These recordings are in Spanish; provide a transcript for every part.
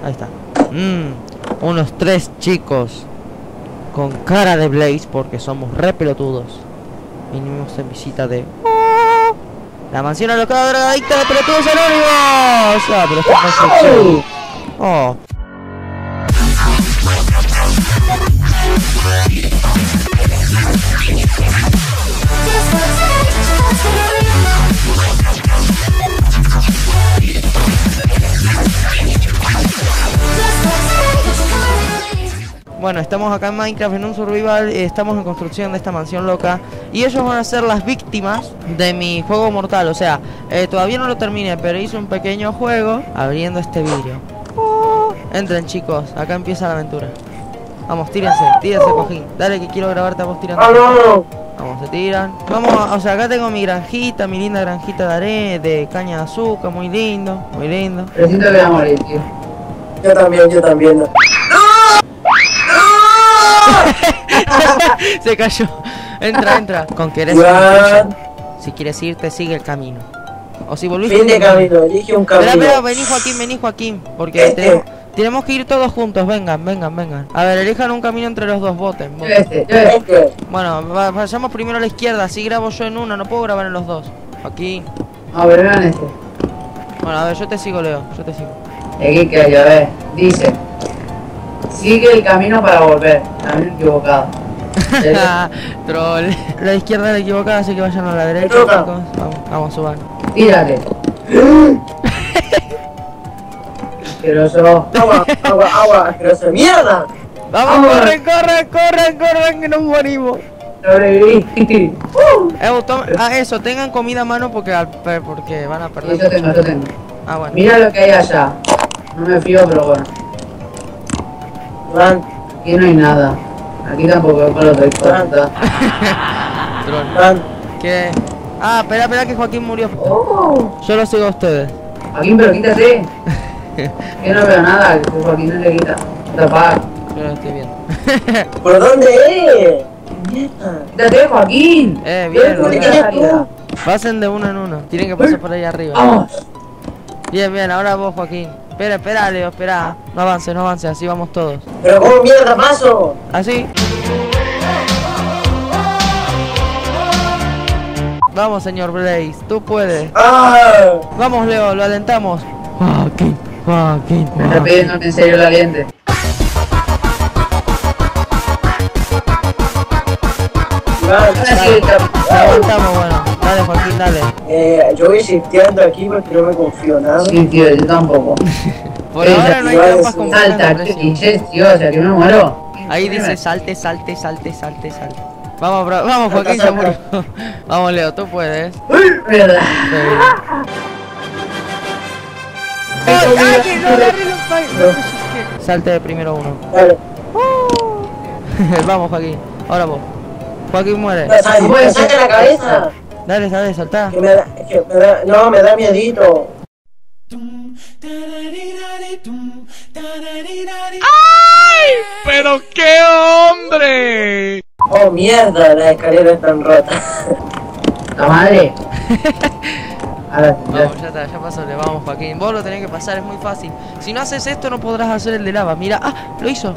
Ahí está. Unos 3 chicos con cara de Blaze porque somos re pelotudos. Vinimos en visita de la mansión alocada drogadicta de pelotudos anónimos. Ah, pero esta construcción. Oh. Bueno, estamos acá en Minecraft en un survival, estamos en construcción de esta mansión loca y ellos van a ser las víctimas de mi juego mortal, o sea, todavía no lo terminé, pero hice un pequeño juego abriendo este vidrio. Entren chicos, acá empieza la aventura. Vamos, tírense, cojín. Dale que quiero grabarte a vos tirando. Vamos, se tiran. Vamos, o sea, acá tengo mi granjita, mi linda granjita de caña de azúcar, muy lindo, muy lindo. Pero siento que voy a morir, tío. Yo también. Se cayó. Entra. Con querer si quieres irte, sigue el camino. O si volviste. Fin de camino, elige un camino. Espera, vení Joaquín. Porque tenemos que ir todos juntos. Vengan. A ver, elijan un camino entre los dos, voten. Bueno, vayamos primero a la izquierda. Así grabo yo en uno, no puedo grabar en los dos. Joaquín. A ver, vean este. Bueno, a ver, yo te sigo, Leo. Aquí que hay, a ver, dice: sigue el camino para volver. Camino equivocado. Troll. La izquierda es la equivocada, así que vayan a la derecha, chicos. Vamos, suban. Tírate. Asqueroso. Agua, asqueroso. ¡Mierda! Vamos, corren, que nos morimos. Sobreviví. Eso, tengan comida a mano porque van a perder. Eso tengo. Ah, bueno. Mira lo que hay allá. No me fío, pero bueno. Aquí no hay nada. Aquí tampoco lo doy cuenta. ¿Qué? Ah, espera que Joaquín murió. Yo lo sigo a ustedes. Joaquín, pero quítate. Yo no veo nada, que Joaquín no le quita. Tapar. Yo lo estoy viendo. ¿Por dónde es? Quítate, Joaquín. Bien. Pasen de uno en uno. Tienen que pasar por ahí arriba. Vamos. Bien, ahora vos, Joaquín. Espera, Leo, espera. No avance, así vamos todos. Pero ¿cómo mierda paso? Así. Vamos, señor Blaze, tú puedes. Vamos, Leo, lo alentamos. Joaquín. Me está pidiendo en serio el aliente. Aguantamos, bueno. Dale, Joaquín, dale. Yo voy shifteando aquí porque no me confío nada. Sí, tío, yo tampoco. Por ahora no hay trampas con salta, tío, o sea que me muero. Ahí dice salte. Vamos, Joaquín, se murió. Vamos, Leo, tú puedes. ¿Verdad? Salte de primero uno. Dale. Vamos, Joaquín. Ahora vos. Joaquín muere. ¡Saca la cabeza! Dale, saltá. Me da miedito. ¡Ay! ¡Pero qué hombre! Oh, mierda, las escaleras están rotas. ¡La madre! Vamos, ya pasó, le vamos, Joaquín. Vos lo tenés que pasar, es muy fácil. Si no haces esto, no podrás hacer el de lava. Mira, lo hizo.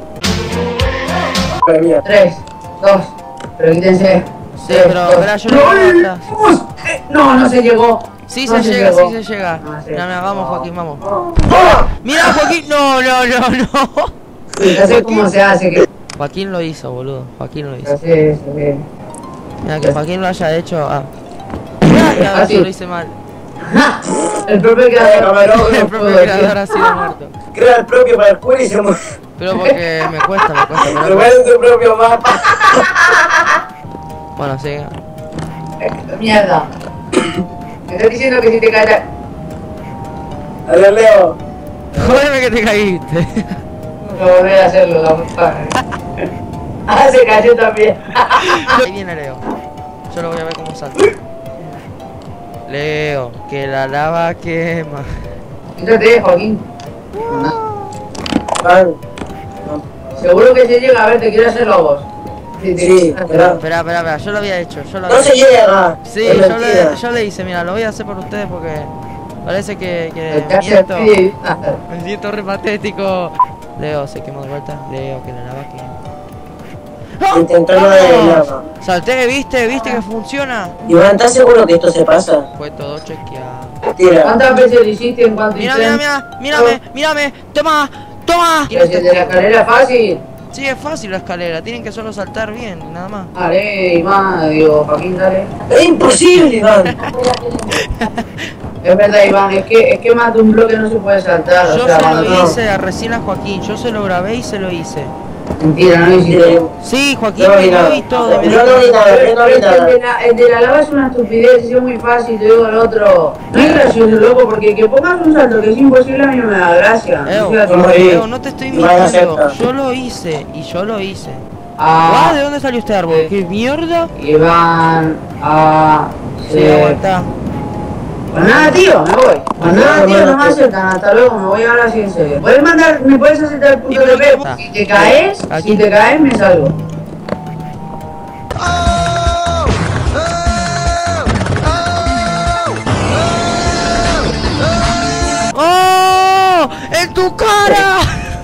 3, 2, pero quítense. Sí, pero verá, yo no se llegó. Sí se llega. Mira, vamos, Joaquín, vamos. Mira, Joaquín, no. Ya sé cómo se hace que... Joaquín lo hizo, boludo. Joaquín lo hizo. Ya sé eso, bien. Mira, que Joaquín lo haya hecho. Mira, yo lo hice mal. El propio creador ha sido muerto. Crea el propio parkour y se muere. Pero porque me cuesta. Pero tu propio mapa. Bueno, sí. Mierda. Me estás diciendo que si te caes... Adiós, Leo. Jódeme que te caíste. No volver a hacerlo, la puta. Se cayó también. Ahí viene Leo. Yo lo voy a ver cómo salta. Leo, que la lava quema. Quítate, Joaquín. Seguro que se llega, a ver, te quiero hacerlo a vos. Sí, espera, yo lo había hecho. No se llega. Sí, yo le hice, mira, lo voy a hacer por ustedes porque Parece que Te hace miento. así. Me siento re patético. Leo se quemó de vuelta. Leo que la lava aquí. Intentando de lava. Salté, ¿viste? ¿Viste que funciona? Iván, ¿estás seguro que esto se pasa? Fue todo chequeado. Tira. ¿Cuántas veces lo hiciste en cuanto Mira, hice? mírame. Toma. Pero si el de la escalera es fácil. Sí, es fácil la escalera. Tienen que solo saltar bien, nada más. Dale, Iván, digo, Joaquín, dale. ¡Es imposible, Iván! Es verdad, Iván, es que más de un bloque no se puede saltar. Yo o sea, se cuando lo no. hice recién a Joaquín. Yo se lo grabé y se lo hice. Mentira, no lo hiciste. Sí, Joaquín Yo no me vi lo nada. vi todo. Yo no vi nada, yo no vi nada. El de la lava es una estupidez, es muy fácil, te digo el otro. No es gracioso, loco, porque que pongas un salto que es imposible a mí no me da gracia. No sé a ti. Leo, no te estoy Iván mintiendo. acepta. Yo lo hice y yo lo hice. Ah, ¿De dónde salió este árbol? ¿Qué mierda? Iván, Sí, aguanta. Pues nada, tío, me voy. Pues nada, tío, no me aceptan. Hasta luego, me voy ahora sí en serio. ¿Me puedes aceptar el punto de P? Si te caes, me salgo. ¡Oh! ¡En tu cara!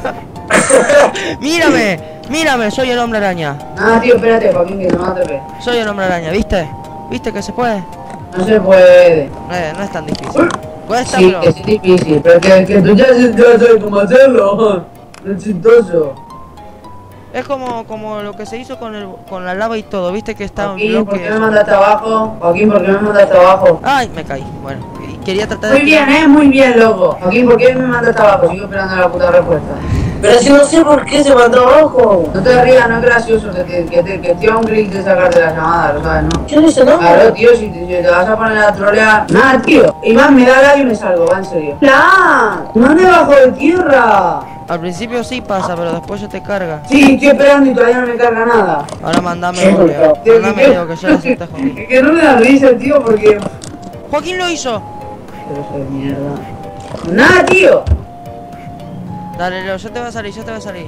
Mírame, soy el hombre araña. Nada, tío, espérate, Joaquín, que no te ve. Soy el hombre araña, ¿viste? ¿Viste que se puede? No se puede. No es tan difícil. Cuesta, Sí, pero... que es difícil, pero que tú ya sabes cómo hacerlo. No es chistoso. Es como lo que se hizo con la lava y todo, ¿viste? Que estaba en Joaquín, ¿por qué me bloques. mandaste abajo? Joaquín, ¿por qué me mandaste abajo? Ay, me caí. Bueno, quería tratar de... Muy bien, loco. Joaquín, ¿por qué me mandaste abajo? Sigo esperando la puta respuesta. Pero si no sé por qué se mandó abajo. No te rías, no es gracioso que te un clic de sacarte la llamada, lo sabes, ¿no? Yo no sé nada. Claro, tío, si te vas a poner a trolear. Nada, tío. Iván, me da la y me salgo, va, en serio. ¡Plan! ¡No debajo de tierra! Al principio sí pasa, pero después ya te carga. Sí, estoy esperando y todavía no me carga nada. Ahora mándamelo, Leo. Mándamelo, que yo lo acepté, Joaquín. Es que no me da risa, tío, porque... ¡Joaquín lo hizo! Pero soy mierda. ¡Nada, tío! Dale, Leo, ya te va a salir.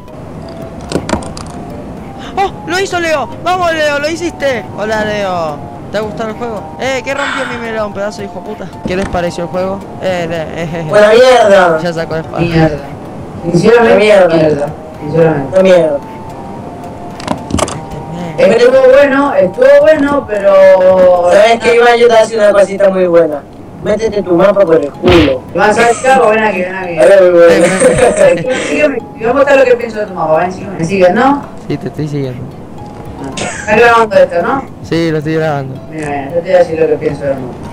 ¡Oh! ¡Lo hizo Leo! ¡Vamos, Leo! ¡Lo hiciste! Hola, Leo. ¿Te ha gustado el juego? ¿Qué rompió mi melón, pedazo de hijo puta? ¿Qué les pareció el juego? Buena mierda. Ya sacó el pan. Mierda. Sinceramente, Mierda. mierda. Sinceramente. Buena mierda. Estuvo bueno, pero... ¿Sabes qué, Iván? Yo te voy a decir una cosita muy buena. Métete tu mapa por el culo. Iván, ¿sabes qué hago? Ven aquí, ven aquí. Ahora muy bueno. Sígueme, te voy a mostrar lo que pienso de tu mapa, ven, sígueme. ¿Me sigues, no? Sí, te estoy siguiendo. Estás grabando esto, ¿no? Sí, lo estoy grabando. Mira, yo te voy a decir lo que pienso del mapa.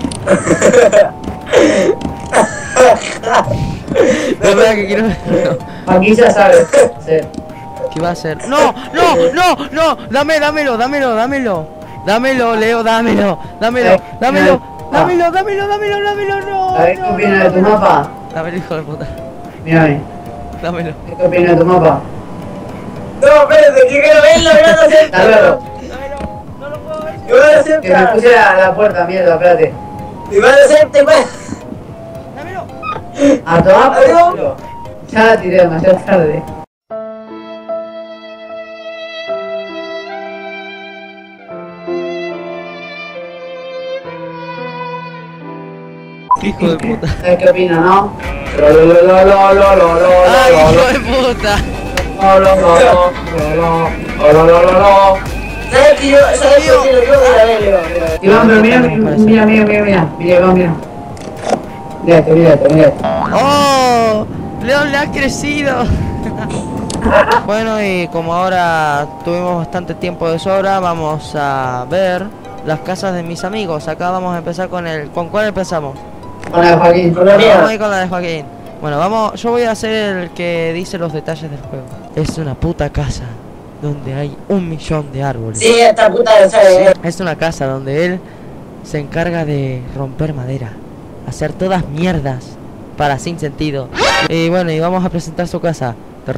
No, espera que quiero verlo. Aquí ya sabes. Sí. ¿Qué va a hacer? ¡No! ¡Dámelo, Leo, dámelo. No. A ver qué opinas de tu mapa. Dámelo, hijo de puta. Mírame. Dámelo. ¿Qué opinas de tu mapa? No, espérate, que quiero verlo, Iván acepta. Dámelo. No lo puedo ver. Iván Que me acepta. puse a la puerta, mierda, espérate. Iván acepta, Iván. Dámelo. A tomar por Adiós. culo. Ya la tiré demasiado tarde. Hijo de puta. ¿Sabes qué opinas, no? ¡Ay, hijo de puta! ¿Sabes que yo? ¿Sabes por qué lo quiero ir a ver, Iván? Iván, pero mira. Mira, Iván, mira. Mira esto. ¡Oh! León le ha crecido. Bueno, y como ahora tuvimos bastante tiempo de sobra, vamos a ver las casas de mis amigos. Acá vamos a empezar ¿Con cuál empezamos? Con la Joaquín. Con la Vamos mía. a ir con la de Joaquín. Bueno, yo voy a ser el que dice los detalles del juego. Es una puta casa donde hay 1.000.000 de árboles. Sí, esta puta lo sabe. Es una casa donde él se encarga de romper madera, hacer todas mierdas para sin sentido. Y bueno, y vamos a presentar su casa.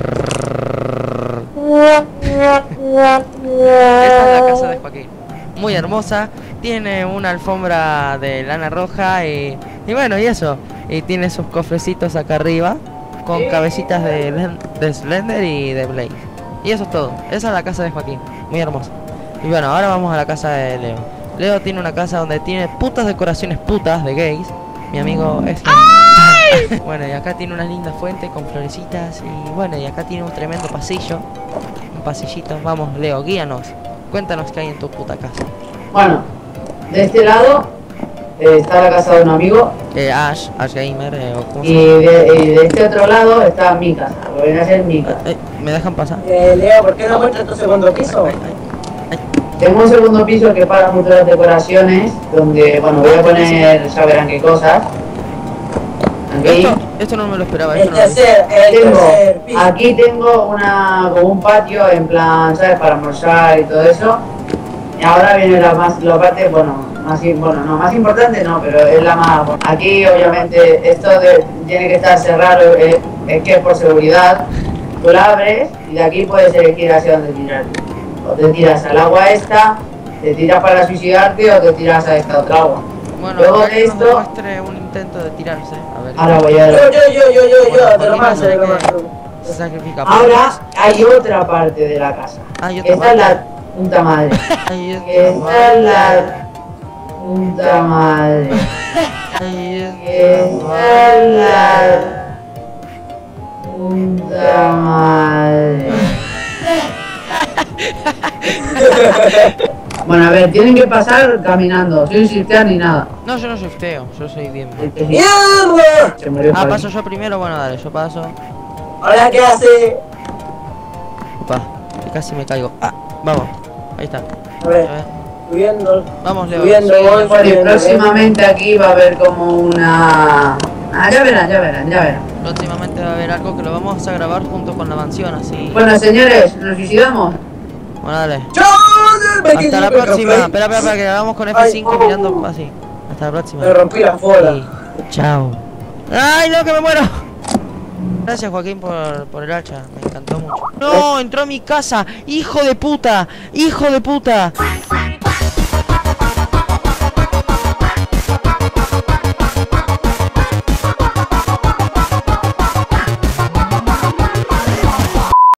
Esta es la casa de Joaquín. Muy hermosa, tiene una alfombra de lana roja y bueno, y eso. Y tiene sus cofrecitos acá arriba con cabecitas de Slender y de Blade. Y eso es todo. Esa es la casa de Joaquín, muy hermosa. Y bueno, ahora vamos a la casa de Leo. Leo tiene una casa donde tiene putas decoraciones putas de gays. Mi amigo es... Bueno, y acá tiene una linda fuente con florecitas. Y bueno, y acá tiene un tremendo pasillo. Un pasillito. Vamos, Leo, guíanos. Cuéntanos qué hay en tu puta casa. Bueno, de este lado está la casa de un amigo. Ash Gamer, o ¿cómo se Y llama? de este otro lado está mi casa. Lo que viene a ser mi casa. ¿Me dejan pasar? Leo, ¿por qué no muestras tu segundo piso? Tengo un segundo piso que para muchas decoraciones. Donde, bueno, voy a poner, ya verán qué cosas. Aquí. Esto no me lo esperaba. El tercer piso. Aquí tengo como un patio en plan, ¿sabes? Para almorzar y todo eso. Y ahora viene la parte, más importante no, pero es la más. Aquí obviamente esto tiene que estar cerrado, es que es por seguridad. Tú la abres y de aquí puedes elegir hacia dónde tirar. O te tiras al agua esta, te tiras para suicidarte o te tiras a esta otra agua. Bueno, luego acá de nos esto, muestre un intento de tirarse. A ver. ahora voy a Yo, te lo paso, Joaquín, te lo paso. se sacrifica. ahora hay otra parte de la casa. Hay otra Esta es la parte. puta madre. Ahí Esta es la puta madre. Esta es la puta madre. Bueno, a ver, tienen que pasar caminando, sin shiftear ni nada. No, yo no soy feo, yo soy bien. ¡Mierda! Se murió Javi. Paso yo primero, bueno, dale, yo paso. ¿Ahora qué hace? Opa, que casi me caigo. Vamos, ahí está. A ver, subiendo. Vamos, Leo. Subiendo, sigue. voy. Bueno, y próximamente aquí va a haber como una... ya verán. Próximamente va a haber algo que lo vamos a grabar junto con la mansión, así. Bueno, señores, nos suicidamos. Bueno, dale. ¡Chao! Hasta la próxima. Espera, que hagamos con F5 mirando así. Hasta la próxima. Me rompí la foda. Sí. Chao. ¡Ay, no, que me muero! Gracias, Joaquín, por el hacha. Me encantó mucho. ¡No! ¡Entró a mi casa! ¡Hijo de puta! ¡Hijo de puta!